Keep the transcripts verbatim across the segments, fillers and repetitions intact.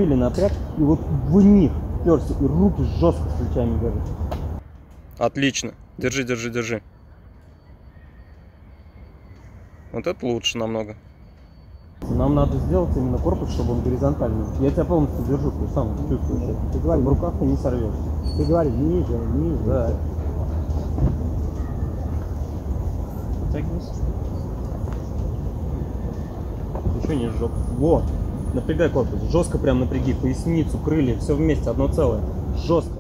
крылья напряг, и вот в них вперся, и руки жестко с плечами держит. Отлично. Держи, держи, держи. Вот это лучше намного. Нам надо сделать именно корпус, чтобы он горизонтальный. Я тебя полностью держу, ты сам чувствуешь это. Ты говори, в руках ты не сорвешь. Ты говори, ниже, ниже. Да. Тягнись. Еще ниже жопу. Вот. Напрягай корпус. Жестко прям напряги. Поясницу, крылья, все вместе, одно целое. Жестко.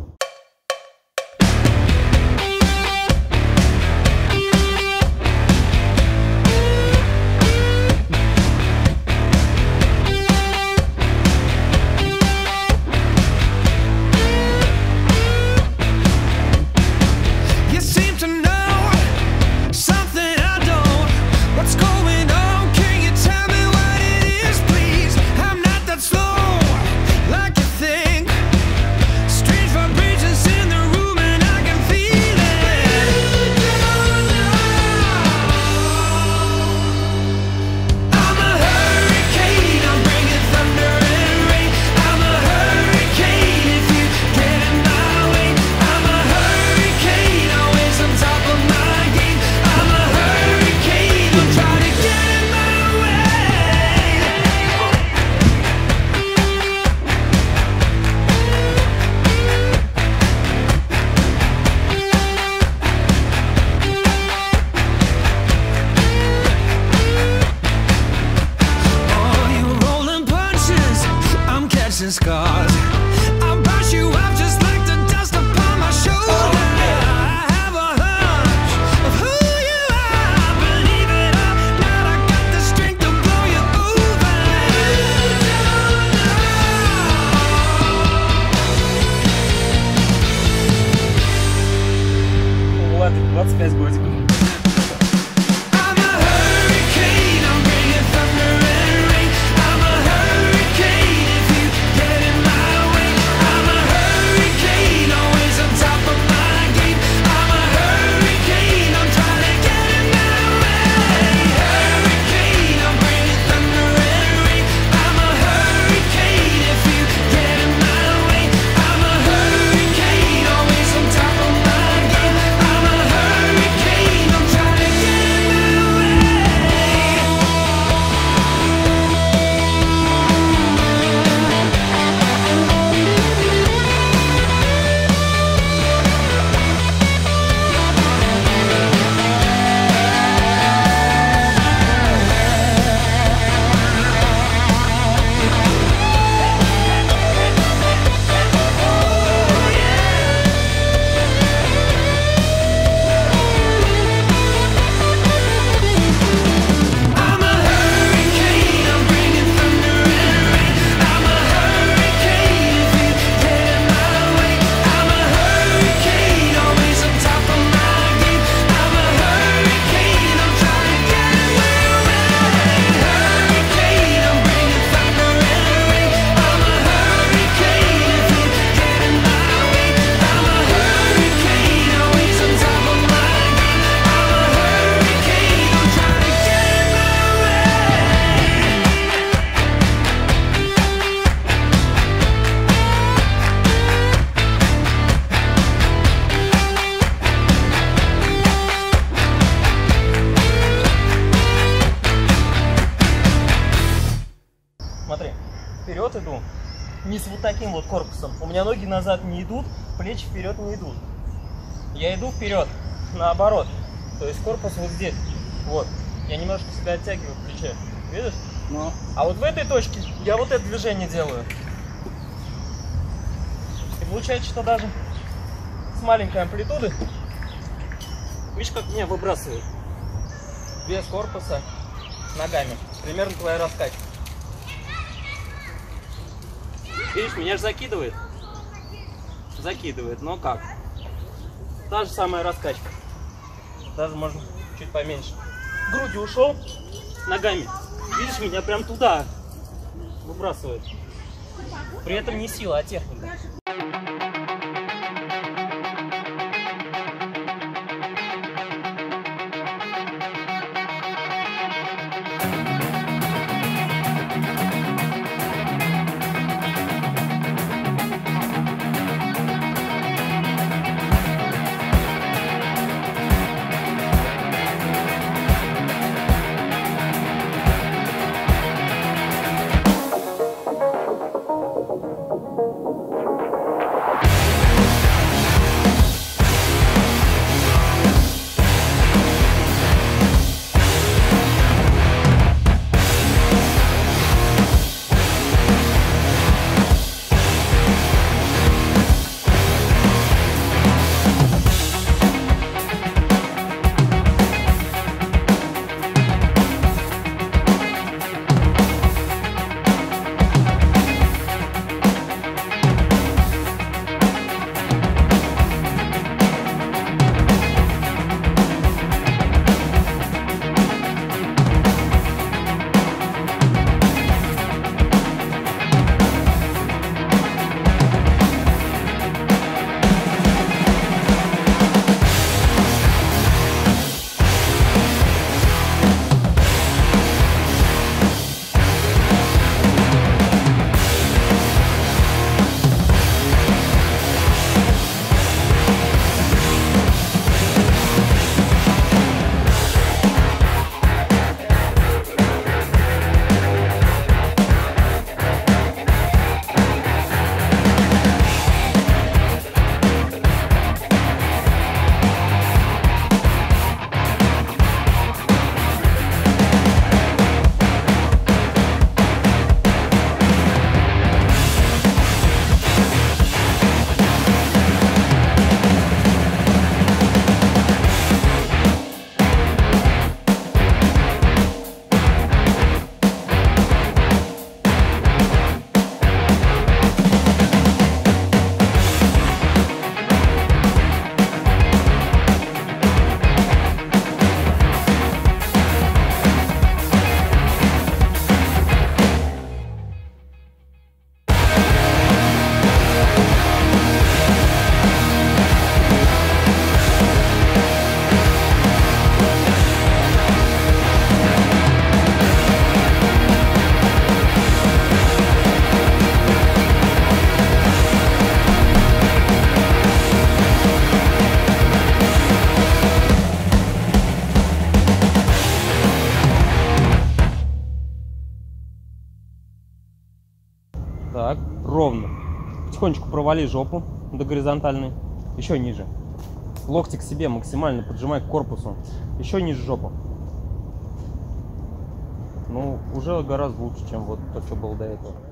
Scars. I'll brush you off just like the dust upon my shoulder. I have a hunch of who you are. Believe it or not, I got the strength to blow you over. Ладно, двадцать пять годиков. Смотри, вперед иду, не с вот таким вот корпусом. У меня ноги назад не идут, плечи вперед не идут. Я иду вперед, наоборот. То есть корпус вот здесь. Вот. Я немножко себя оттягиваю в плече. Видишь? Ну. А вот в этой точке я вот это движение делаю. И получается, что даже с маленькой амплитуды, видишь, как меня выбрасывает. Без корпуса ногами. Примерно твоя раскачка. Видишь, меня же закидывает. Закидывает, но как? Та же самая раскачка. Даже можно чуть поменьше. Грудью ушел, ногами. Видишь, меня прям туда выбрасывает. При этом не сила, а техника. потихонечку провали жопу до горизонтальной. Еще ниже. Локти к себе максимально поджимай к корпусу. Еще ниже жопу. Ну, уже гораздо лучше, чем вот то, что было до этого.